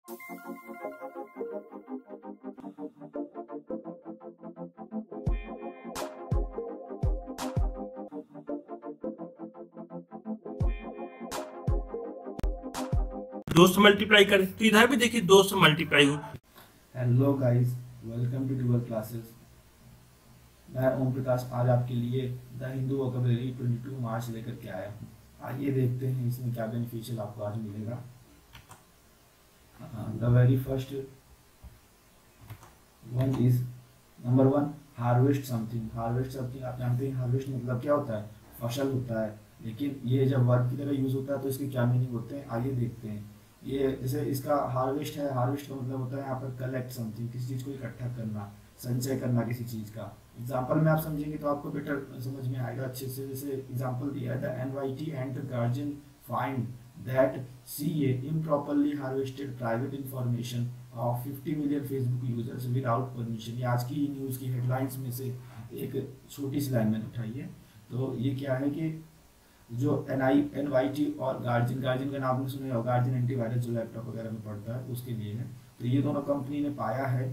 दो से मल्टीप्लाई करें तो इधर भी देखिए दो से मल्टीप्लाई हो। Hello guys, welcome to dual classes. मैं ओम प्रकाश आज आपके लिए द हिंदू वोकैबुलरी 22 मार्च लेकर के आया हूँ। आइए देखते हैं इसमें क्या बेनिफिशियल आपको आज मिलेगा। The very first one is number 1, harvest something. Harvest something आप जानते हैं हार्वेस्ट मतलब क्या होता है, फसल होता है। लेकिन ये जब वर्ब की तरह यूज होता है तो इसके क्या मीनिंग होते हैं आइए देखते हैं। ये जैसे इसका हार्वेस्ट है, हार्वेस्ट का मतलब होता है यहाँ पर कलेक्ट समथिंग, किसी चीज़ को इकट्ठा करना, संचय करना किसी चीज़ का। एग्जाम्पल में आप समझेंगे तो आपको बेटर समझ में आएगा अच्छे से। जैसे एग्जाम्पल दिया है, the NYT and the Guardian find that CA improperly harvested private information of 50 million Facebook users without permission। ये आज की न्यूज़ की हेडलाइंस में से एक छोटी सी लाइन मैंने उठाई है। तो ये क्या है कि जो एनवाईटी और गार्जियन, गार्जियन का नाम आपने सुना होगा, गार्जियन एंटीवायरस जो लैपटॉप वगैरह में पड़ता है उसके लिए है। तो ये दोनों कंपनी ने पाया है,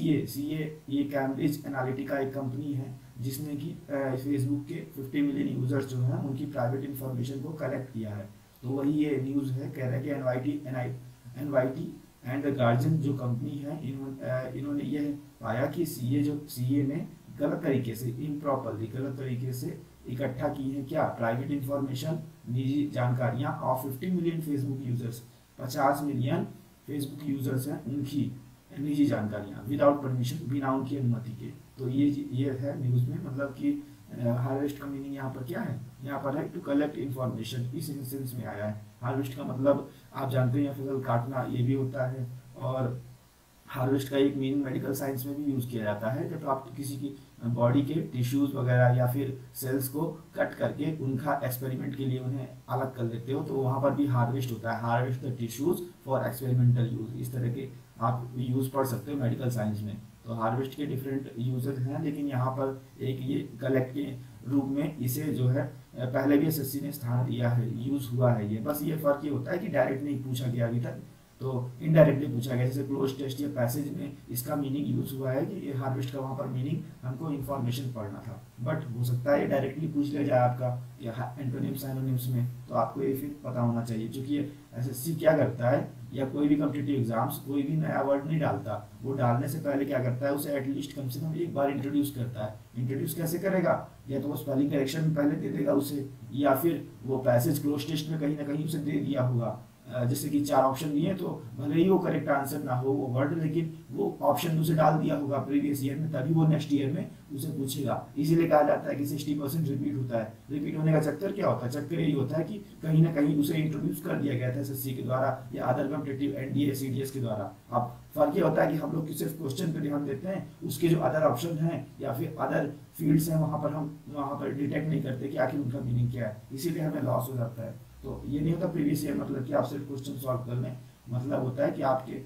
सीए ये कैम्ब्रिज एनालिटिका एक कंपनी है जिसने कि फेसबुक के 50 मिलियन यूजर्स जो हैं उनकी प्राइवेट इंफॉर्मेशन को कलेक्ट किया है। तो वही ये न्यूज़ है, कह रहा है कि एनवाईटी एंड द गार्जियन जो कंपनी है इन्होंने ये पाया कि सीए ने गलत तरीके से, इम्प्रॉपरली गलत तरीके से इकट्ठा की है क्या, प्राइवेट इंफॉर्मेशन, निजी जानकारियां of 50 million Facebook users. 50 million Facebook users हैं उनकी निजी जानकारियां विदाउट परमिशन, बिना उनकी अनुमति के। तो ये है न्यूज़ में, मतलब कि हार्वेस्ट का मीनिंग यहाँ पर क्या है, यहाँ पर है टू कलेक्ट इन्फॉर्मेशन, इस सेंस में आया है। हार्वेस्ट का मतलब आप जानते हैं फसल काटना, ये भी होता है। और हार्वेस्ट का एक मीनिंग मेडिकल साइंस में भी यूज़ किया जाता है, जब आप किसी की बॉडी के टिश्यूज़ वगैरह या फिर सेल्स को कट करके उनका एक्सपेरिमेंट के लिए उन्हें अलग कर लेते हो, तो वहाँ पर भी हार्वेस्ट होता है। Harvest the tissues for experimental use, इस तरह के आप यूज़ पढ़ सकते हो मेडिकल साइंस में। तो हार्वेस्ट के डिफरेंट यूजेज हैं, लेकिन यहाँ पर एक ये कलेक्ट के रूप में इसे जो है पहले भी एसएससी ने स्थान दिया है, यूज़ हुआ है ये। बस ये फ़र्क ये होता है कि डायरेक्ट नहीं पूछा गया अभी तक, तो इनडायरेक्टली पूछा गया। जैसे क्लोज टेस्ट या पैसेज में इसका मीनिंग यूज हुआ है कि ये हार्वेस्ट का वहाँ पर मीनिंग हमको इन्फॉर्मेशन पढ़ना था, बट हो सकता है ये डायरेक्टली पूछ लिया जाए आपका या एंटोनिम्स एनोनिम्स में, तो आपको ये फिर पता होना चाहिए। क्योंकि एसएससी क्या करता है, या कोई भी कॉम्पिटिटिव एग्जाम्स कोई भी नया वर्ड नहीं डालता, वो डालने से पहले क्या करता है, उसे एटलीस्ट कम से कम एक बार इंट्रोड्यूस करता है। इंट्रोड्यूस कैसे करेगा, या तो वो स्पेलिंग करेक्शन में पहले दे देगा उसे, या फिर वो पैसेज क्लोज टेस्ट में कहीं ना कहीं उसे दे दिया होगा। जैसे कि 4 ऑप्शन दिए, तो भले ही वो करेक्ट आंसर ना हो वो वर्ड, लेकिन वो ऑप्शन उसे डाल दिया होगा प्रीवियस ईयर में, तभी वो नेक्स्ट ईयर में उसे पूछेगा। इसीलिए कहा जाता है कि 60% रिपीट होता है। रिपीट होने का चक्कर क्या होता है, चक्कर यही होता है कि कहीं ना कहीं उसे इंट्रोड्यूस कर दिया गया था एसएससी के द्वारा या अदर कॉम्पिटिटिव एनडीए सीडीएस के द्वारा। अब फर्क ये होता है कि हम लोग सिर्फ क्वेश्चन पर ध्यान देते हैं, उसके जो अदर ऑप्शन हैं या फिर अदर फील्ड्स हैं वहाँ पर डिटेक्ट नहीं करते कि आखिर उनका मीनिंग क्या है, इसीलिए हमें लॉस हो जाता है। तो ये नहीं होता प्रीवियस ईयर मतलब कि आप सिर्फ क्वेश्चन सॉल्व कर लें, मतलब होता है कि आपके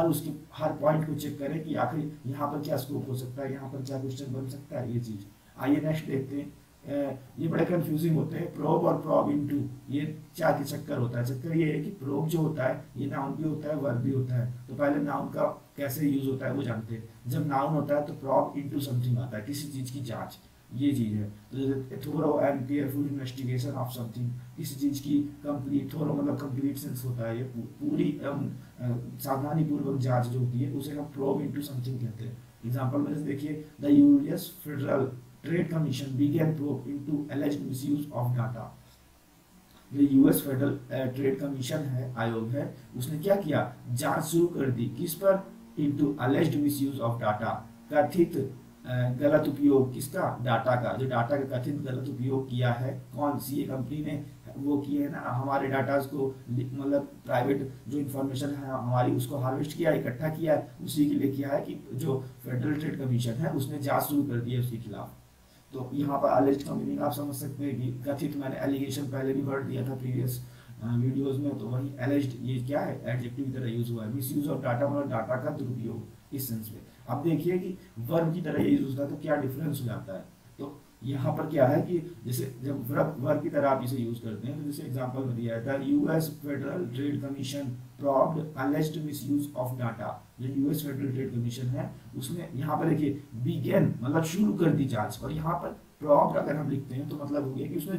हर पॉइंट को चेक करें कि आखिर यहाँ पर क्या स्कोप हो सकता है, यहाँ पर क्या क्वेश्चन बन सकता है, ये चीज़। आइए नेक्स्ट देखते हैं। ये बड़े कंफ्यूजिंग होते हैं, प्रोब और प्रोब इनटू, ये क्या के चक्कर होता है। चक्कर ये है कि प्रोब जो होता है ये नाउन भी होता है वर्ब भी होता है। तो पहले नाउन का कैसे यूज होता है वो जानते हैं। जब नाउन होता है तो प्रोब इनटू समथिंग आता है, किसी चीज़ की जाँच, ये चीज़ है। तो जैसे thorough and careful investigation of something, किसी चीज़ की कंप्लीट, थोरो मतलब कंप्लीट सेंस होता है, ये पूरी सावधानी पूर्वक जांच जो होती है उसे हम प्रोब इनटू समथिंग कहते हैं। एग्जांपल में जैसे देखिए, the US Federal Trade Commission began probe into alleged misuse of data. जो यूएस फेडरल ट्रेड कमीशन है, आयोग है, उसने क्या किया, जांच शुरू कर दी, किस पर, into alleged misuse of data, कथित गलत उपयोग किसका, डाटा का। जो डाटा का कथित गलत उपयोग किया है, कौन सी ये कंपनी ने वो किए है ना, हमारे डाटा को मतलब प्राइवेट जो इन्फॉर्मेशन है हमारी उसको हार्वेस्ट किया, इकट्ठा किया है, उसी के लिए किया है कि जो फेडरल ट्रेड कमीशन है उसने जांच शुरू कर दी है उसके खिलाफ। तो यहाँ पर एलिज्ड का मीनिंग आप समझ सकते हैं कि कथित, मैंने एलिगेशन पहले भी वर्ड दिया था प्रीवियस वीडियोज में, तो वही एलिज्ड ये क्या है, एडजेक्टिव की तरह यूज हुआ है। मिस यूज ऑफ डाटा मतलब डाटा का दुरुपयोग, इस सेंस में। अब देखिए कि वर्ब की तरह यूज होता है तो क्या डिफरेंस हो जाता है। तो यहाँ पर क्या है कि जैसे जब वर्ब की तरह आप इसे यूज करते हैं, तो जैसे एग्जांपल में दिया था, US Federal Trade Commission probed alleged misuse of data. जो यूएस फेडरल ट्रेड कमीशन है उसने यहाँ पर देखिए बिगेन मतलब शुरू कर दी जांच, और यहाँ पर प्रॉब्ड अगर हम लिखते हैं तो मतलब हो गया कि उसने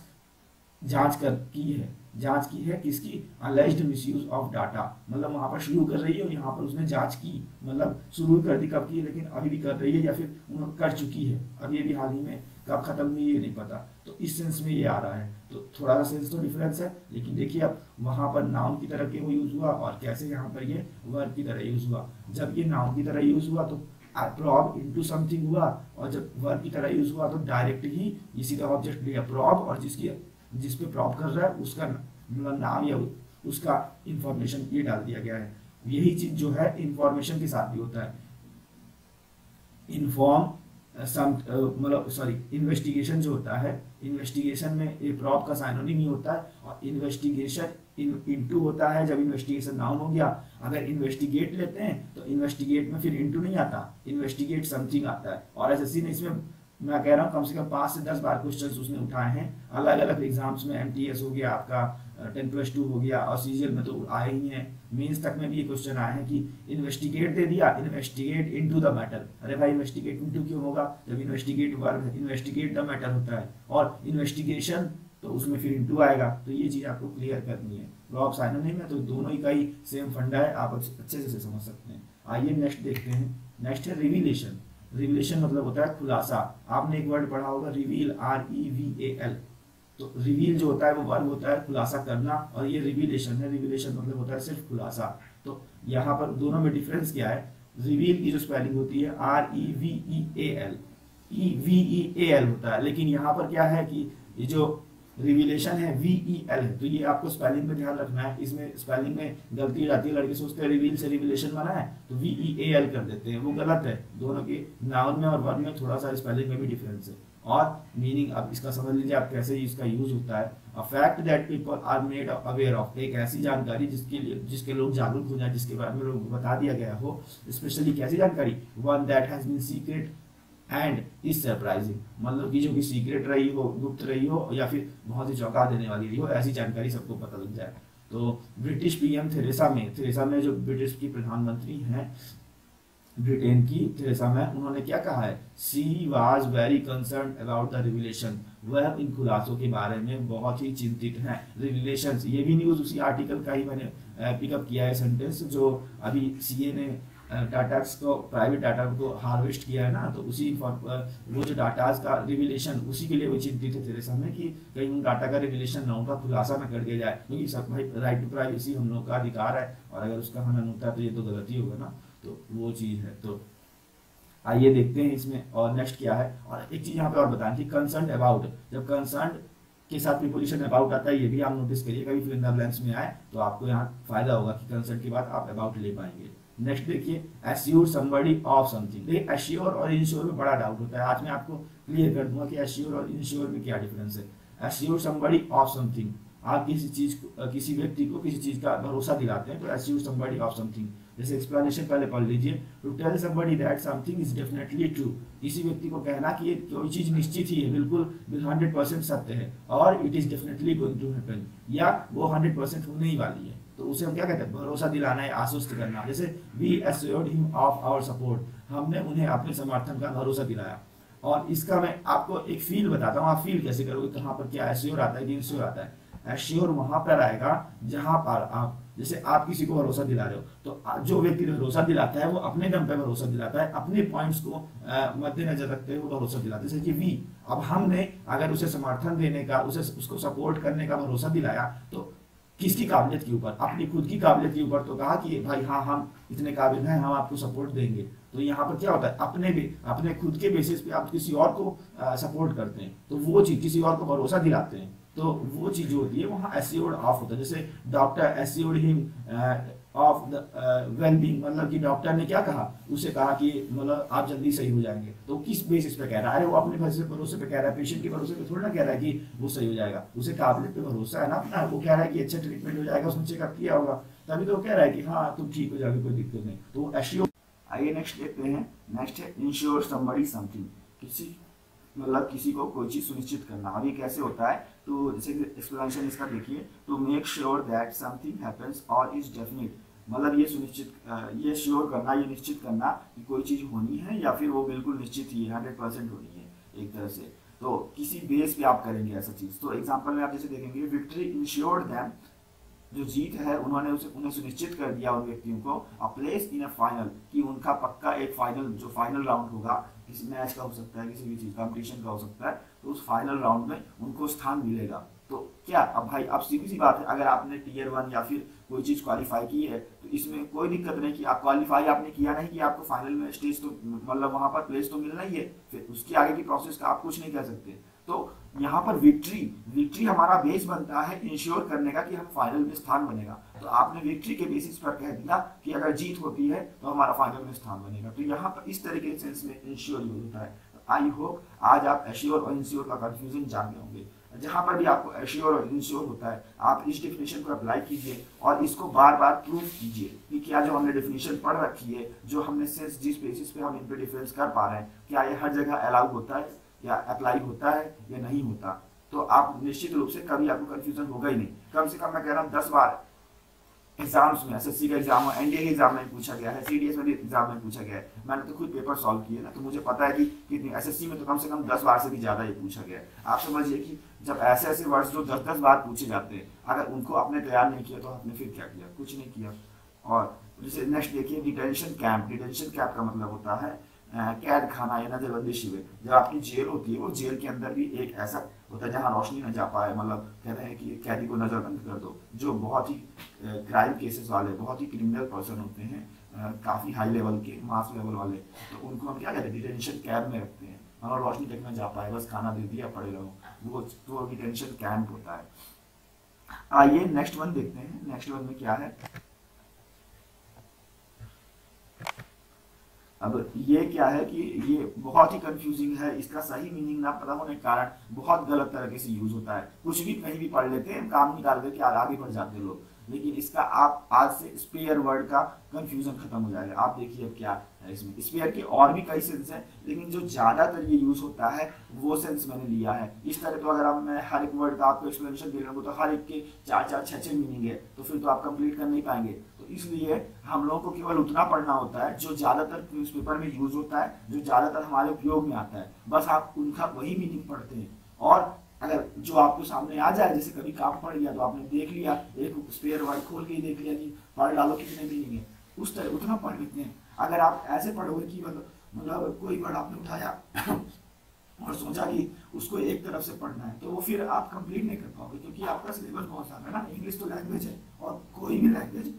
जांच की है किसकी, अलेज्ड मिसयूज ऑफ डाटा, मतलब वहां पर शुरू कर रही है और यहाँ पर उसने जांच की, मतलब शुरू कर दी कब की, लेकिन अभी भी कर रही है या फिर उन्होंने कर चुकी है, अब ये भी हाल ही में कब खत्म हुई ये नहीं पता, तो इस सेंस में ये आ रहा है। तो थोड़ा सा सेंस तो डिफरेंस है, लेकिन देखिए अब वहां पर नाउन की तरह के वो यूज हुआ और कैसे यहाँ पर ये वर्ब की तरह यूज हुआ। जब ये नाउन की तरह यूज हुआ तो प्रॉब इनटू समथिंग हुआ, और जब वर्ब की तरह यूज हुआ तो डायरेक्ट ही ये सीधा ऑब्जेक्ट लिया प्रॉब, और जिस पे प्रॉप कर रहा है उसका मतलब नाम या उसका इंफॉर्मेशन ये डाल दिया गया है। यही चीज जो है इंफॉर्मेशन के साथ भी होता है। इन्फॉर्म मतलब सॉरी इन्वेस्टिगेशन जो होता है, इन्वेस्टिगेशन में ये प्रॉप का साइनोनिम ही होता है, और इन्वेस्टिगेशन इनटू होता है जब इन्वेस्टिगेशन नाउन हो गया। अगर इन्वेस्टिगेट लेते हैं तो इन्वेस्टिगेट में फिर इनटू नहीं आता, इन्वेस्टिगेट समथिंग आता है। और एसएससी ने इसमें मैं कह रहा हूँ कम से कम 5 से 10 बार क्वेश्चंस उसने उठाए हैं अलग अलग एग्जाम्स में। एमटीएस हो गया आपका, 10+2 हो गया, और सीजीएल में तो आए ही हैं, मेंस तक में भी ये क्वेश्चन आए हैं कि इन्वेस्टिगेट दे दिया, इन्वेस्टिगेट इनटू द मैटर। अरे भाई इन्वेस्टिगेट इनटू क्यों होगा, जब इन्वेस्टिगेट वर्ब है, इन्वेस्टिगेट द मैटर होता है, और इन्वेस्टिगेशन तो उसमें फिर इनटू आएगा। तो ये चीज आपको क्लियर करनी है। प्रॉप साइनोनिम है तो दोनों ही का ही सेम फंडा है, आप अच्छे से समझ सकते हैं। आइए नेक्स्ट देखते हैं। नेक्स्ट है रिवीलेशन। रिवीलेशन मतलब होता है खुलासा। आपने एक वर्ड पढ़ा होगा रिवील, REVAL। तो रिवील जो होता है वो वर्ब होता है खुलासा करना, और ये रिवीलेशन है, रिवीलेशन मतलब होता है सिर्फ खुलासा। तो यहाँ पर दोनों में डिफरेंस क्या है, रिवील की जो स्पेलिंग होती है REVEAL, EVEAL होता है, लेकिन यहाँ पर क्या है कि ये जो रिवीलेशन है VEL है। तो ये आपको स्पेलिंग में ध्यान रखना है, इसमें स्पेलिंग में गलती हो जाती है, लड़के सोचते हैं रिवील से रिवीलेशन बना है तो VEAL कर देते हैं, वो गलत है। दोनों के नाउन में और वर्ब में थोड़ा सा स्पेलिंग में भी डिफरेंस है। और मीनिंग अब इसका समझ लीजिए आप कैसे इसका यूज होता है। A fact that people are made aware of, एक ऐसी जानकारी जिसके लोग जागरूक हो जाए, जिसके बारे में लोग बता दिया गया हो। स्पेशली कैसी जानकारी, one that has been secret and is surprising, मतलब कि जो कि सीक्रेट रही हो, गुप्त रही हो, या फिर बहुत ही चौंका देने वाली रही हो, ऐसी जानकारी सबको पता लग जाए। तो ब्रिटिश पीएम थेरेसा मे जो ब्रिटिश की प्रधानमंत्री हैं ब्रिटेन की, थेरेसा मे, उन्होंने क्या कहा है, she was very concern about the revelation, वह इन खुलासों के बारे में बहुत ही चिंतित हैं। रिविलेशन ये भी न्यूज उसी आर्टिकल का ही मैंने पिकअप किया है सेंटेंस, जो अभी सीए ने डाटास को, प्राइवेट डाटा को हार्वेस्ट किया है ना, तो उसी वो जो डाटास का रिविलेशन, उसी के लिए वो चिंतित थे थेरेसा मे कि कहीं उन डाटा का रिविलेशन ना होगा, खुलासा ना कर दिया जाए, क्योंकि सब भाई राइट टू प्राइवेसी हम लोग का अधिकार है, और अगर उसका हनन होता है तो ये तो गलती होगा ना, तो वो चीज है। तो आइए देखते हैं इसमें और नेक्स्ट क्या है। और एक चीज यहाँ पे और बताएं कि कंसर्न अबाउट, जब कंसर्न के साथ प्रीपोजिशन अबाउट आता है, ये भी आप नोटिस करिए, कभी फिर इन द ब्लैंक्स में आए तो आपको यहाँ फायदा होगा कि कंसर्न के बाद आप अबाउट ले पाएंगे। नेक्स्ट देखिए, एश्योर समबडी ऑफ समथिंग। देखिए एश्योर और इंश्योर में बड़ा डाउट होता है, आज मैं आपको क्लियर कर दूंगा कि एश्योर और इंश्योर में क्या डिफरेंस है। एश्योर समबडी ऑफ समथिंग, आप किसी चीज को, किसी व्यक्ति को किसी चीज का भरोसा दिलाते हैं, तो एश्योर समबडी ऑफ समथिंग। जैसे एक्सप्लेनेशन पहले पढ़ लीजिए, to tell somebody that something is definitely true, किसी व्यक्ति को कहना कि ये कोई चीज निश्चित ही है, बिल्कुल 100% सत्य है, और it is definitely going to happen, या वो 100% होने ही वाली है, तो उसे हम क्या कहते हैं, भरोसा दिलाना है, आश्वस्त करना। जैसे we assured him of our support, हमने उन्हें अपने समर्थन का भरोसा दिलाया। और इसका मैं आपको एक फील बताता हूँ, आप फील कैसे करोगे, कहाँ पर क्या एश्योर आता है कि इंश्योर आता है। एश्योर वहां पर आएगा जहां पर आप, जैसे आप किसी को भरोसा दिला रहे हो, तो जो व्यक्ति भरोसा दिलाता है वो अपने दम पे भरोसा दिलाता है, अपने पॉइंट्स को मद्देनजर रखते हुए भरोसा दिलाते हैं। जैसे कि वी, अब हमने अगर उसे समर्थन देने का, उसको सपोर्ट करने का भरोसा दिलाया, तो किसकी काबिलियत के ऊपर, अपनी खुद की काबिलियत के ऊपर, तो कहा कि भाई हाँ हम इतने काबिल हैं, हम आपको सपोर्ट देंगे। तो यहाँ पर क्या होता है, अपने खुद के बेसिस पे आप किसी और को सपोर्ट करते हैं, तो वो चीज किसी और को भरोसा दिलाते हैं, तो वो चीज जो होती है वहाँ एश्योर्ड ऑफ होता है। जैसे doctor assured him of the wellbeing, मतलब कि डॉक्टर ने क्या कहा, उसे कहा कि मतलब आप जल्दी सही हो जाएंगे, तो किस बेसिस पे कह रहा है, अरे वो अपने भरोसे पे कह रहा है, पेशेंट के भरोसे पे थोड़ा ना कह रहा है कि वो सही हो जाएगा, उसे काबिलियत पे भरोसा है ना अपना, वो कह रहा है कि अच्छा ट्रीटमेंट हो जाएगा, उसने चेकअप किया होगा, तभी तो वो कह रहा है कि हाँ तुम ठीक हो जाओगे, कोई दिक्कत नहीं, तो एश्योर। आइए नेक्स्ट देखते हैं। नेक्स्ट है इंश्योर समबडी समथिंग, मतलब किसी को कोई चीज सुनिश्चित करना। अब ये कैसे होता है, तो जैसे एक्सप्लेनेशन इसका देखिए, to make sure that something happens और इज डेफिनिट, मतलब ये सुनिश्चित, ये श्योर करना, ये निश्चित करना कि कोई चीज होनी है या फिर वो बिल्कुल निश्चित ही है, 100% होनी है एक तरह से। तो किसी बेस पे आप करेंगे ऐसा चीज। तो एग्जाम्पल में आप जैसे देखेंगे, विक्ट्री इंश्योर्ड दैम, जो जीत है उन्होंने उन्हें सुनिश्चित कर दिया उन व्यक्तियों को, a place in a final, कि उनका पक्का एक फाइनल, जो फाइनल राउंड होगा किसी मैच का हो सकता है, किसी भी चीज कंपटीशन का हो सकता है, तो उस फाइनल राउंड में उनको स्थान मिलेगा। तो क्या अब भाई, अब सीधी सी बात है, अगर आपने टीयर 1 या फिर कोई चीज क्वालिफाई की है तो इसमें कोई दिक्कत नहीं कि आप क्वालिफाई आपने किया नहीं कि आपको फाइनल में स्टेज तो मतलब वहां पर प्लेस तो मिलना ही है, फिर उसके आगे की प्रोसेस का आप कुछ नहीं कह सकते। तो यहाँ पर विक्ट्री हमारा बेस बनता है इंश्योर करने का कि हम फाइनल में स्थान बनेगा। तो आपने विक्ट्री के बेसिस पर कह दिया कि अगर जीत होती है तो हमारा फाइनल में स्थान बनेगा। तो यहाँ पर इस तरीके के सेंस में इंश्योर यूज होता है। आई होप आज आप एश्योर और इंश्योर का कंफ्यूजन जान गए होंगे। जहां पर भी आपको एश्योर और इंश्योर होता है, आप इस डेफिनेशन को अप्लाई कीजिए और इसको बार बार प्रूव कीजिए कि क्या जो हमने डेफिनेशन पढ़ रखी है, जो हमने सेंस जिस बेसिस पे हम इन पे डिफरेंस कर पा रहे हैं, क्या ये हर जगह अलाउ होता है या अप्लाई होता है या नहीं होता। तो आप निश्चित रूप से कभी आपको कंफ्यूजन होगा ही नहीं। कम से कम मैं कह रहा हूँ 10 बार एग्जाम्स में, एसएससी का एग्जाम, एनडीए के एग्जाम में पूछा गया है, सीडीएस में भी एग्जाम में पूछा गया है। मैंने तो खुद पेपर सॉल्व किए ना, तो मुझे पता है कि कितनी एसएससी में तो कम से कम 10 बार से भी ज्यादा ये पूछा गया है। आप समझिए कि जब ऐसे ऐसे वर्ड्स जो 10-10 बार पूछे जाते हैं, अगर उनको आपने तैयार नहीं किया तो आपने फिर क्या किया, कुछ नहीं किया। और जैसे नेक्स्ट देखिए, डिटेंशन कैंप। डिटेंशन कैंप का मतलब होता है कैद खाना या नजरबंदी शिविर। जब आपकी जेल होती है, वो जेल के अंदर भी एक ऐसा होता है जहाँ रोशनी न जा पाए, मतलब कहते हैं कि कैदी को नजरबंद कर दो। जो बहुत ही क्राइम केसेस वाले, बहुत ही क्रिमिनल पर्सन होते हैं, काफी हाई लेवल के, मास लेवल वाले, तो उनको हम क्या कहते हैं, डिटेंशन कैंप में रखते हैं। मतलब रोशनी तक न जा पाए, बस खाना दे दिया पड़े रहो, वो तो डिटेंशन कैंप होता है। आइए नेक्स्ट वन देखते हैं। नेक्स्ट वन में क्या है, अब ये क्या है कि ये बहुत ही कंफ्यूजिंग है। इसका सही मीनिंग ना पता होने के कारण बहुत गलत तरीके से यूज होता है। कुछ भी कहीं भी पढ़ लेते हैं, काम निकाल करके आगे बढ़ जाते हैं लोग। लेकिन इसका आप आज से स्पेयर वर्ड का कंफ्यूजन खत्म हो जाएगा। आप देखिए अब क्या है इसमें। स्पेयर के और भी कई सेंस हैं, लेकिन जो ज्यादातर ये यूज होता है वो सेंस मैंने लिया है। इस तरह तो अगर मैं हर एक वर्ड का आपको एक्सप्लेनेशन दे रहा हूँ तो हर एक के 4-4, 6-6 मीनिंग है, तो फिर तो आप कंप्लीट कर नहीं पाएंगे। तो इसलिए हम लोगों को केवल उतना पढ़ना होता है जो ज्यादातर न्यूज़पेपर में यूज होता है, जो ज्यादातर हमारे उपयोग में आता है, बस आप उनका वही मीनिंग पढ़ते हैं। और अगर जो आपको सामने आ जाए, जैसे कभी काम पड़ गया तो आपने देख लिया, एक स्पेयर वर्ड खोल के ही देख लिया कि पढ़ डालो कितने मीनिंग है, उस तरह उतना पढ़ लेते हैं। अगर आप ऐसे पढ़ोगे कि मतलब कोई वर्ड आपने उठाया और सोचा कि उसको एक तरफ से पढ़ना है, तो वो फिर आप कंप्लीट नहीं कर पाओगे, क्योंकि आपका सिलेबस बहुत सारा है ना। इंग्लिश तो लैंग्वेज है, और कोई भी लैंग्वेज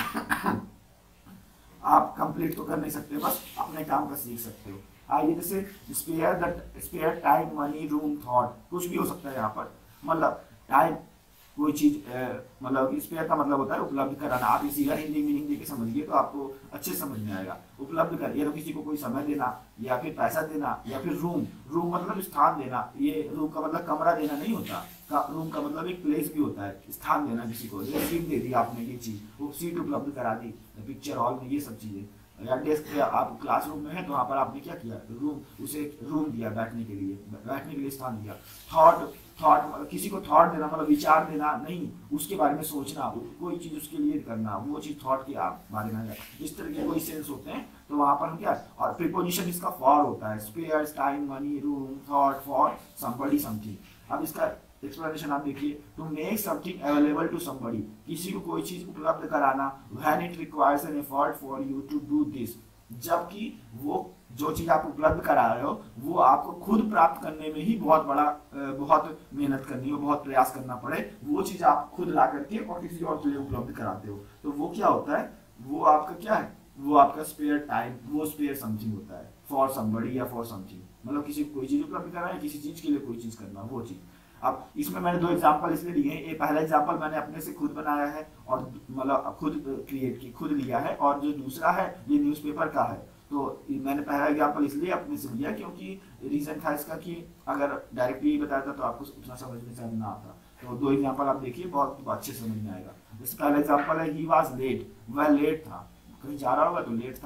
आप कंप्लीट तो कर नहीं सकते, बस अपने काम का सीख सकते हो। आइए जैसे spare time, money, room, thought, कुछ भी हो सकता है यहाँ पर। मतलब टाइम, कोई चीज मतलब स्पेयर का मतलब होता है उपलब्ध कराना। आप इसी का हिंदी मीनिंग देके समझिए तो आपको अच्छे समझ में आएगा। उपलब्ध कर, या तो किसी को कोई समय देना, या फिर पैसा देना, या फिर रूम मतलब स्थान देना। ये रूम का मतलब कमरा देना नहीं होता, रूम का मतलब एक प्लेस भी होता है, स्थान देना किसी को। सीट दे दी आपने, ये चीज, वो सीट उपलब्ध करा दी पिक्चर हॉल में, ये सब चीजें। या डेस्क, आप क्लासरूम में है तो वहाँ पर आपने क्या किया, उसे रूम दिया बैठने के लिए स्थान दिया। थॉट किसी को थॉट देना मतलब विचार देना नहीं, उसके बारे में सोचना, कोई चीज उसके लिए करना, वो चीज थॉट के आप बारे में है। इस तरह के कोई सेंस होते हैं, तो वहां पर हम क्या, और प्रीपोजिशन इसका फॉर होता है, spares, time, money, room, thought, for, somebody, something. अब इसका एक्सप्लेनेशन आप देखिए, to make something available to somebody, किसी को कोई चीज उपलब्ध कराना। When it requires an effort for you to do this, जबकि वो जो चीज आप उपलब्ध करा रहे हो वो आपको खुद प्राप्त करने में ही बहुत मेहनत करनी हो, बहुत प्रयास करना पड़े, वो चीज आप खुद ला करके और किसी और के लिए उपलब्ध कराते हो, तो वो क्या होता है, वो आपका क्या है, वो आपका स्पेयर टाइम, वो स्पेयर समथिंग होता है, फॉर समबडी या फॉर समथिंग। मतलब किसी को कोई चीज उपलब्ध कराना है, किसी चीज के लिए कोई चीज करना, वो चीज। अब इसमें मैंने 2 एग्जांपल इसलिए लिए हैं। ये पहला एग्जांपल मैंने अपने से खुद बनाया है और मतलब खुद लिया है, और जो दूसरा है ये न्यूज़पेपर का है। तो मैंने पहला एग्जांपल इसलिए अपने से लिया क्योंकि रीजन था इसका कि अगर डायरेक्टली बताया था तो आपको उतना समझ में शायद ना आता। तो 2 एग्जांपल आप देखिए, बहुत अच्छे समझ में आएगा। जैसे पहला एग्जांपल है, ही वाज लेट, वह लेट था, कहीं जा रहा होगा तो लेट था।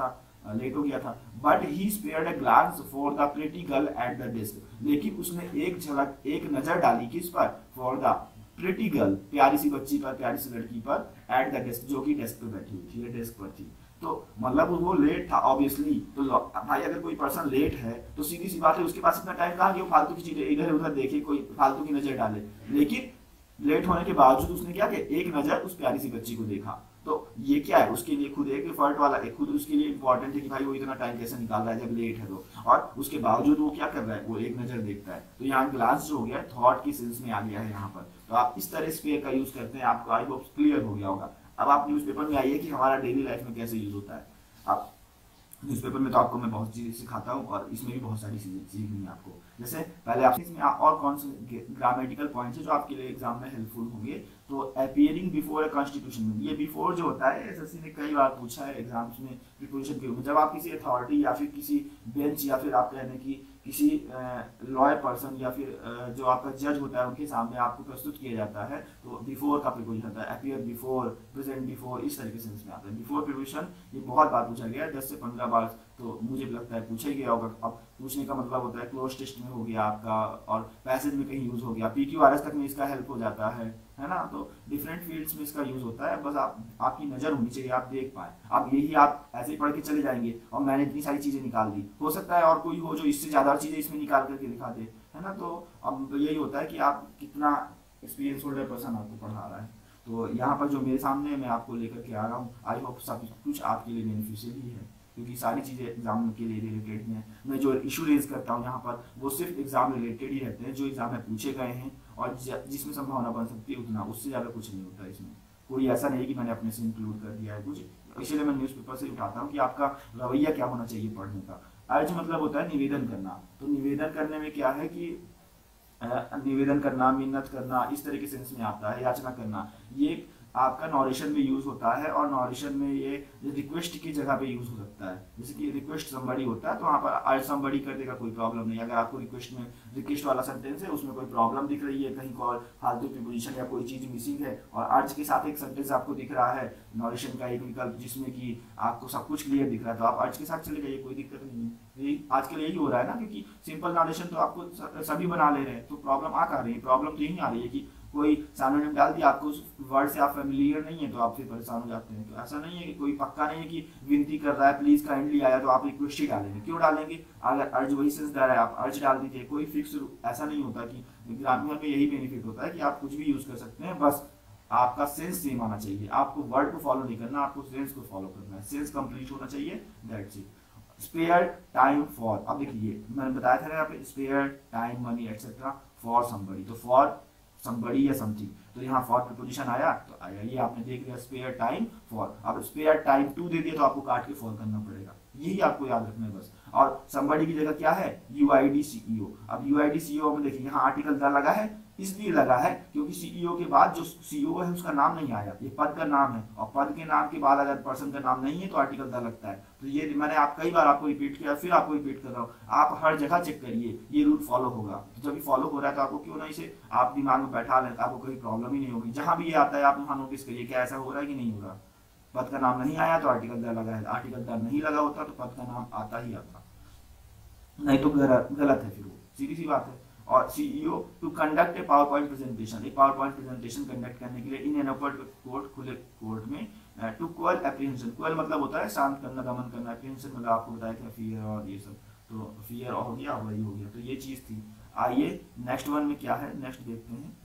लेट हो गया था। But he spared a glance for the pretty girl at the desk, लेकिन उसने एक झलक, एक नजर डाली किस पर, फॉर द प्रिटी गर्ल, प्यारी सी बच्ची पर, प्यारी सी लड़की पर, एट द डेस्क, जो कि डेस्क पे बैठी हुई थी, ये डेस्क पर थी। तो मतलब वो लेट था ऑब्वियसली। तो भाई अगर कोई पर्सन लेट है तो सीधी सी बात है उसके पास इतना टाइम कहाँ कि वो फालतू की चीजें इधर उधर देखे, कोई फालतू की नजर डाले। लेकिन लेट होने के बावजूद उसने क्या किया, एक नजर उस प्यारी सी बच्ची को देखा। तो ये क्या है, उसके लिए खुद एक एफर्ट वाला है, खुद उसके लिए इंपॉर्टेंट है कि भाई वो इतना टाइम कैसे निकाल रहा है जब लेट है तो, और उसके बावजूद वो क्या कर रहा है, वो एक नजर देखता है। तो यहाँ ग्लांस जो हो गया थॉट की सेंस में आ गया है यहाँ पर। तो आप इस तरह स्पेयर का यूज करते हैं, आपको आई होप क्लियर हो गया होगा। अब आप न्यूज़पेपर में आइए कि हमारा डेली लाइफ में कैसे यूज होता है। आप न्यूज़पेपर में तो आपको मैं बहुत चीज़ें सिखाता हूँ और इसमें भी बहुत सारी चीज़ें सीखनी है आपको। जैसे पहले आप इसमें और कौन से ग्रामेटिकल पॉइंट्स है जो आपके लिए एग्जाम में हेल्पफुल होंगे। तो अपीयरिंग बिफोर अ कॉन्स्टिट्यूशन, ये बिफोर जो होता है एसएससी ने कई बार पूछा है एग्जाम्स में प्रिपोजिशन के रूप में। जब आप किसी अथॉरिटी या फिर किसी बेंच या फिर आप कहने की किसी लॉयर पर्सन या फिर जो आपका जज होता है उनके सामने आपको प्रस्तुत किया जाता है तो बिफोर का प्रिपोजिशन होता है, अपीयर बिफोर, प्रेजेंट बिफोर, इस तरीके से इसमें आता है। बिफोर प्रिपोजिशन ये बहुत बार पूछा गया है, 10 से 15 बार तो मुझे लगता है पूछा ही गया होगा। अब पूछने का मतलब होता है क्लोज टेस्ट में हो गया आपका, और पैसेज में कहीं यूज हो गया, पीक्यूआरएस तक में इसका हेल्प हो जाता है ना। तो डिफरेंट फील्ड्स में इसका यूज होता है। बस आपकी नजर होनी चाहिए, आप देख पाए। अब यही आप ऐसे ही पढ़ के चले जाएंगे और मैंने इतनी सारी चीजें निकाल दी, हो सकता है और कोई हो जो इससे ज्यादा चीजें इसमें निकाल करके दिखा दे, है ना। तो अब यही होता है कि आप कितना एक्सपीरियंस होल्डर पर्सन आपको पढ़ा रहा है। तो यहाँ पर जो मेरे सामने है मैं आपको लेकर के आ रहा हूँ, आई होप सब कुछ आपके लिए बेनिफिशियल ही है, क्योंकि सारी चीज़ें एग्जाम के लिए रिलेटेड हैं। मैं जो इशू रेज करता हूँ यहाँ पर वो सिर्फ एग्जाम रिलेटेड ही रहते हैं, जो एग्जाम में पूछे गए हैं और जिसमें संभावना बन सकती है उतना, उससे ज़्यादा कुछ नहीं होता है इसमें। कोई ऐसा नहीं कि मैंने अपने से इंक्लूड कर दिया है कुछ, इसलिए मैं न्यूज़पेपर से उठाता हूँ कि आपका रवैया क्या होना चाहिए पढ़ने का। अर्ज मतलब होता है निवेदन करना। तो निवेदन करने में क्या है कि निवेदन करना, मिन्नत करना, इस तरह के सेंस में आता है, याचना करना। ये आपका नॉरेशन में यूज होता है और नॉरेशन में ये रिक्वेस्ट की जगह पे यूज हो सकता है। जैसे कि रिक्वेस्ट समबडी होता है तो वहाँ पर अर्ज समबडी कर देगा, कोई प्रॉब्लम नहीं। अगर आपको रिक्वेस्ट वाला सेंटेंस है उसमें कोई प्रॉब्लम दिख रही है, कहीं कॉल फालतू प्रीपोजिशन या कोई चीज मिसिंग है, और अर्ज के साथ एक सेंटेंस आपको दिख रहा है नॉरेशन का एक विकल्प जिसमें कि आपको सब कुछ क्लियर दिख रहा है, तो आप अर्ज के साथ चले जाइए, कोई दिक्कत नहीं है। यही आजकल यही हो रहा है ना, क्योंकि सिंपल नॉरेशन तो आपको सभी बना ले रहे हैं, तो प्रॉब्लम आ रही है। प्रॉब्लम तो यही आ रही है कि कोई सामने डाल दिया, आपको उस वर्ड से आप फेमिलियर नहीं है तो आप फिर परेशान हो जाते हैं। तो ऐसा नहीं है कि कोई पक्का नहीं है कि विनती कर रहा है प्लीज काइंडली आया तो आप रिक्वेस्ट ही डालेंगे। क्यों डालेंगे? अगर अर्ज वही सेंस दे रहा है आप अर्ज डाल दीजिए, कोई फिक्स ऐसा नहीं होता। कि ग्रामीण में यही बेनिफिट होता है कि आप कुछ भी यूज कर सकते हैं, बस आपका सेंस सेम आना चाहिए। आपको वर्ड को फॉलो नहीं करना, आपको सेंस को फॉलो करना है, सेंस कंप्लीट होना चाहिए, that's it. Spare time for, अब देखिए मैंने बताया था यहाँ पे spare time money etcetera for somebody, तो फॉर समबडी या समथिंग, तो यहाँ फॉर प्रीपोजिशन आया तो आया, ये आपने देख लिया स्पेयर टाइम फॉर। अब स्पेयर टाइम टू दे दिया तो आपको काट के फॉर करना पड़ेगा, यही आपको याद रखना है बस। और समबडी की जगह क्या है, यूआईडी सीईओ। अब यूआईडी सीईओ में देखिए यहाँ आर्टिकल द लगा है, इसलिए लगा है क्योंकि सीईओ के बाद जो सीईओ है उसका नाम नहीं आया, ये पद का नाम है, और पद के नाम के बाद अगर पर्सन का नाम नहीं है तो आर्टिकल द लगता है। तो ये मैंने आप कई बार आपको रिपीट किया, फिर आपको रिपीट कर रहा हूँ, आप हर जगह चेक करिए ये रूल फॉलो होगा। तो जब भी फॉलो हो रहा है तो आपको क्यों ना इसे आप दिमाग में बैठा लें, आपको कोई प्रॉब्लम ही नहीं होगी। जहां भी ये आता है आप वहां नोटिस करिए क्या ऐसा हो रहा है कि नहीं हो रहा। पद का नाम नहीं आया तो आर्टिकल द लगा है, आर्टिकल द नहीं लगा होता तो पद का नाम आता ही आता, नहीं तो गलत है, फिर वो सीधी सी बात है। और CEO to conduct a PowerPoint presentation, एक पावर पॉइंट प्रेजेंटेशन कंडक्ट करने के लिए इन एन ओपन कोर्ट, खुले कोर्ट में, टू क्वेल एप्रीहेंशन, क्वेल मतलब होता है शांत करना, दमन करना, एप्रीहेंशन मतलब आपको बताया था फियर और ये सब, तो फियर हो गया वही हो गया, तो ये चीज थी। आइए नेक्स्ट वन में क्या है, नेक्स्ट देखते हैं।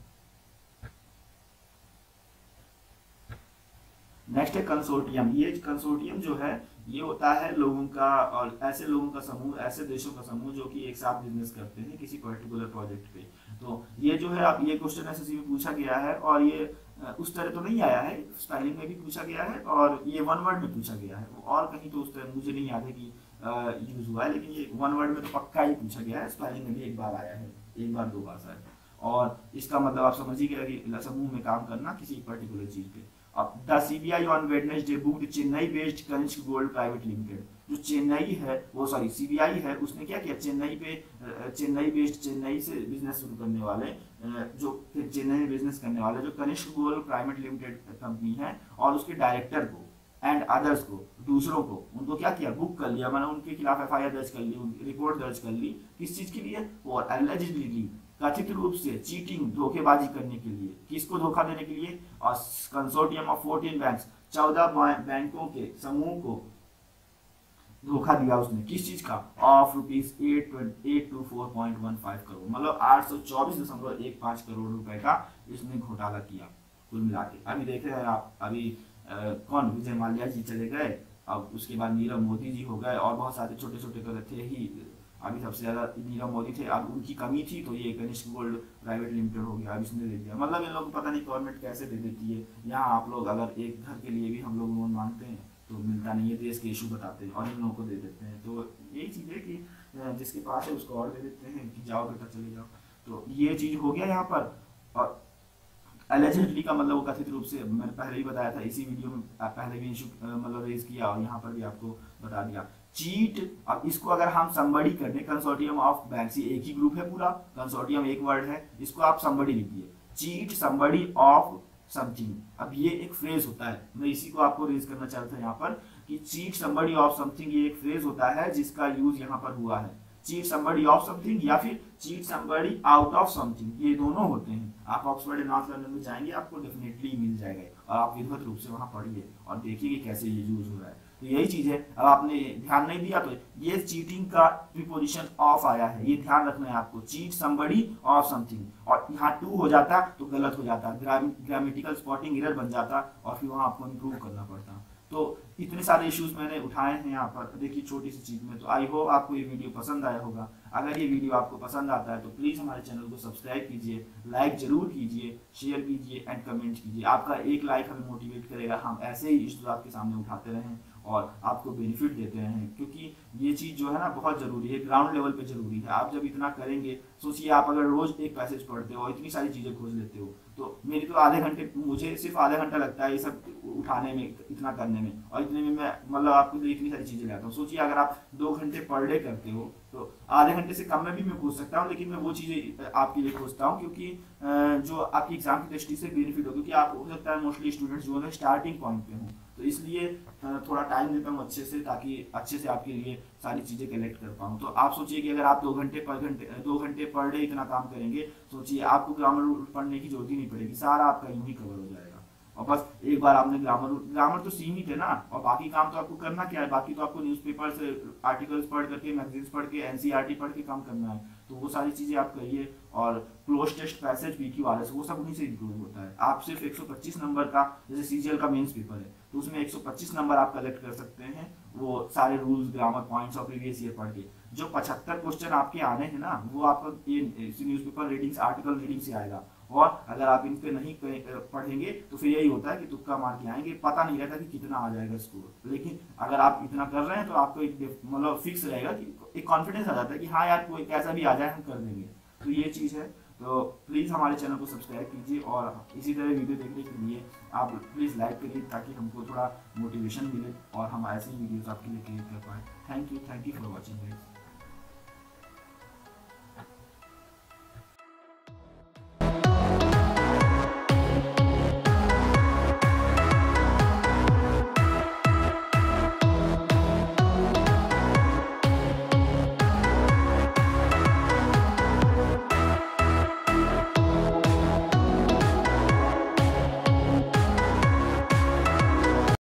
नेक्स्ट है कंसोर्टियम। ये कंसोर्टियम जो है ये होता है लोगों का, और ऐसे लोगों का समूह, ऐसे देशों का समूह जो कि एक साथ बिजनेस करते हैं किसी पर्टिकुलर प्रोजेक्ट पे। तो ये जो है अब ये क्वेश्चन एसएससी में पूछा गया है, और ये उस तरह तो नहीं आया है, स्पेलिंग में भी पूछा गया है और ये वन वर्ड में पूछा गया है, और कहीं तो उस तरह मुझे नहीं याद है कि यूज हुआ है, लेकिन ये वन वर्ड में तो पक्का ही पूछा गया है। स्पेलिंग में भी एक बार आया है, एक बार दो बार शायद, और इसका मतलब आप समझ ही गए कि समूह में काम करना किसी पर्टिकुलर चीज पे। अब the CBI on Wednesday booked Chennai based Kanishk Gold Private Limited, जो चेन्नई है वो सॉरी सीबीआई है, उसने क्या किया, चेन्नई पे चेन्नई बेस्ड, चेन्नई से बिजनेस शुरू करने वाले, जो चेन्नई में बिजनेस करने वाले जो Kanishk Gold Private Limited company है, और उसके डायरेक्टर को एंड अदर्स को, दूसरों को, उनको क्या किया, बुक कर लिया, मैंने उनके खिलाफ एफआईआर दर्ज कर ली, रिपोर्ट दर्ज कर ली, किस चीज के लिए, और एलिजिडली कथित रूप से चीटिंग, धोखेबाजी करने के लिए, किसको धोखा देने के लिए, और कंसोर्टियम ऑफ 14 बैंक्स, 14 बैंकों के समूह को धोखा दिया उसने, किस चीज का, ऑफ रुपीज 824.15 करोड़, मतलब 824.15 करोड़ रुपए का इसने घोटाला किया कुल मिला के। अभी देख रहे हैं आप, अभी कौन, विजय माल्या जी चले गए, अब उसके बाद नीरव मोदी जी हो गए, और बहुत सारे छोटे छोटे कर थे ही, अभी सबसे ज्यादा नीरव मोदी थे, अब उनकी कमी थी तो ये कनिष्क गोल्ड प्राइवेट लिमिटेड हो गया, अब इसने दे दिया। मतलब इन लोगों को पता नहीं गवर्नमेंट कैसे दे देती है। यहाँ आप लोग अगर एक घर के लिए भी हम लोग लोन मांगते हैं तो मिलता नहीं है, देश के इशू बताते हैं और इन लोगों को दे देते हैं। तो यही चीज़ है कि जिसके पास है उसको और दे देते हैं कि जाओ बेटा चले जाओ। तो ये चीज़ हो गया यहाँ पर। और एलिजिडली का मतलब वो कथित रूप से, मैंने पहले ही बताया था इसी वीडियो में, पहले भी इशू मतलब रेज किया और यहाँ पर भी आपको बता दिया। चीट, अब इसको अगर हम समबड़ी कर दें, कंसोर्टियम ऑफ बैंक्स, एक ही ग्रुप है पूरा, कंसोर्टियम एक वर्ड है, इसको आप समबड़ी लिखिए, चीट समबड़ी ऑफ समथिंग। अब ये एक फ्रेज होता है, मैं इसी को आपको रेज करना चाहता हूँ यहाँ पर कि चीट समबडी ऑफ समथिंग, ये एक फ्रेज होता है जिसका यूज यहाँ पर हुआ है। चीट समबडी ऑफ समथिंग या फिर cheat somebody out of something, ये दोनों होते हैं। आप ऑक्सफोर्ड एडवांस लर्निंग में जाएंगे, आपको डेफिनेटली मिल जाएगा, और आप विधिवत रूप से वहां पढ़िए और देखिए कि कैसे ये यूज हो रहा है। तो यही चीज है। अब आपने ध्यान नहीं दिया तो ये चीटिंग का प्रीपोजिशन ऑफ आया है, ये ध्यान रखना है आपको, चीट समबडी ऑफ समथिंग, और यहाँ टू हो जाता तो गलत हो जाता, ग्रामेटिकल स्पॉटिंग एरर बन जाता और फिर वहां आपको इम्प्रूव करना पड़ता। तो इतने सारे इश्यूज मैंने उठाए हैं यहाँ पर, देखिए छोटी सी चीज में। तो आई होप आपको ये वीडियो पसंद आया होगा। अगर ये वीडियो आपको पसंद आता है तो प्लीज हमारे चैनल को सब्सक्राइब कीजिए, लाइक जरूर कीजिए, शेयर कीजिए एंड कमेंट कीजिए। आपका एक लाइक हमें मोटिवेट करेगा, हम ऐसे ही इश्यूज आपके सामने उठाते रहें और आपको बेनिफिट देते रहें, क्योंकि ये चीज जो है ना बहुत जरूरी है, ग्राउंड लेवल पे जरूरी है। आप जब इतना करेंगे, सोचिए आप अगर रोज एक पैसेज पढ़ते हो, इतनी सारी चीजें खोज लेते हो, तो मेरी तो आधे घंटे, मुझे सिर्फ आधा घंटा लगता है ये सब उठाने में, इतना करने में, और इतने में मैं मतलब आपको लिए इतनी सारी चीजें लाता हूँ। सोचिए अगर आप 2 घंटे पर डे करते हो तो आधे घंटे से कम में भी मैं खोज सकता हूँ, लेकिन मैं वो चीजें आपके लिए खोजता हूँ क्योंकि जो आपकी एग्जाम की दृष्टि से बेनिफिट हो, क्योंकि आप हो सकता है मोस्टली स्टूडेंट्स जो है स्टार्टिंग पॉइंट पे हो, तो इसलिए थोड़ा टाइम देता हूँ अच्छे से, ताकि अच्छे से आपके लिए सारी चीजें कलेक्ट कर पाऊँ। तो आप सोचिए कि अगर आप 2 घंटे पर डे इतना काम करेंगे, सोचिए आपको ग्रामर पढ़ने की जरूरत ही नहीं पड़ेगी, सारा आपका यूं ही कवर हो जाएगा। और बस एक बार आपने ग्रामर तो सीमित है ना, और बाकी काम तो आपको करना क्या है, बाकी तो आपको न्यूज़पेपर से आर्टिकल्स पढ़ करके, मैगजीन्स पढ़ के, एनसीईआरटी पढ़ के काम करना है। तो वो सारी चीजें आप करिए, और क्लोज टेस्ट, पैसेज, PQRS, वो सब उन्हीं से इंप्रूव होता है। आप सिर्फ 125 नंबर का, जैसे CGL का मेंस पेपर है तो उसमें 125 नंबर आप कलेक्ट कर सकते हैं, वो सारे रूल्स, ग्रामर पॉइंट्स और प्रीवियस ईयर पढ़ के। जो 75 क्वेश्चन आपके आने हैं ना, वो आपका ये न्यूज़पेपर रीडिंग्स, आर्टिकल रीडिंग से आएगा। और अगर आप इन पे नहीं पढ़ेंगे तो फिर यही होता है कि तुक्का मार के आएंगे, पता नहीं रहता कि कितना आ जाएगा स्कोर। लेकिन अगर आप इतना कर रहे हैं तो आपको एक मतलब फिक्स रहेगा कि एक कॉन्फिडेंस आ जाता है कि हाँ यार कोई कैसा भी आ जाए हम कर देंगे। तो ये चीज़ है। तो प्लीज़ हमारे चैनल को सब्सक्राइब कीजिए, और इसी तरह वीडियो देखने के लिए आप प्लीज़ लाइक करिए, ताकि हमको थोड़ा मोटिवेशन मिले और हम ऐसे ही वीडियोस आपके लिए क्रिएट कर पाएँ। Thank you for watching.